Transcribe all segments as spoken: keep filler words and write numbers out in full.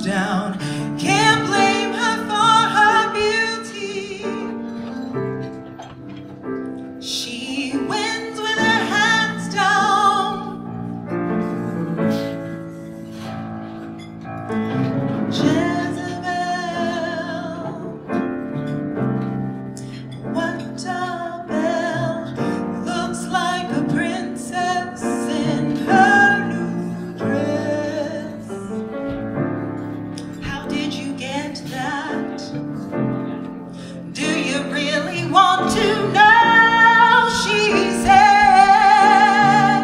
down. Can't blame her for her beauty. She wins with her hands down. Jezebel, what a belle, looks like a princess in her new dress. How did you get that? Do you really want to know? She said,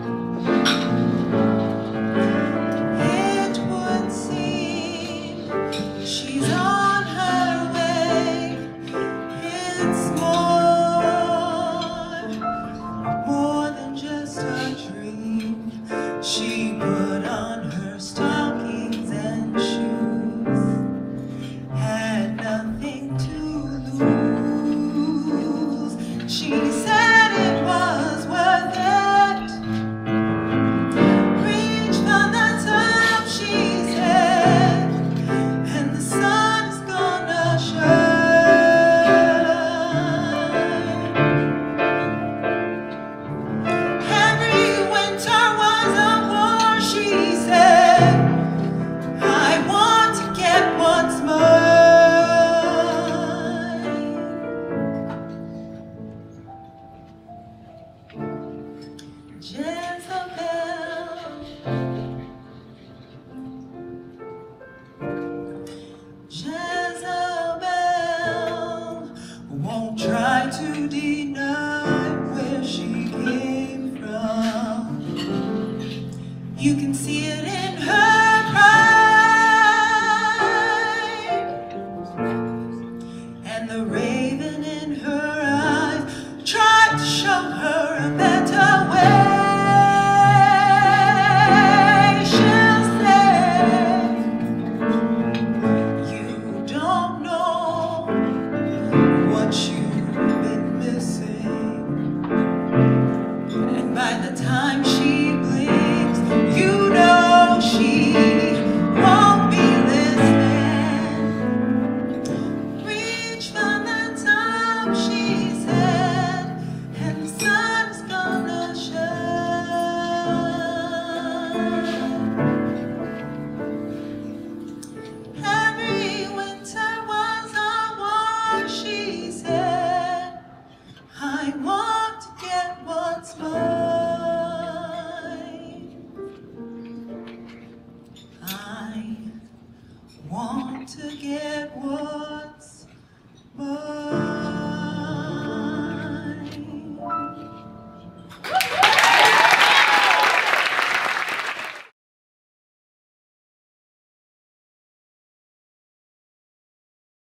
it would seem she's on her way. It's more, more than just a dream. She put on her stockings and shoes, had nothing to lose. She said it was worth it. Reach for the top, she said, and the sun is gonna shine. Every winter was a war, she said. I want to get what's mine. Jezebel, Jezebel won't try to deny where she came from. You can see it in her pride, and the raven in her eyes tried to show her a better way. She'll say, you don't know what you've been missing. And by the time she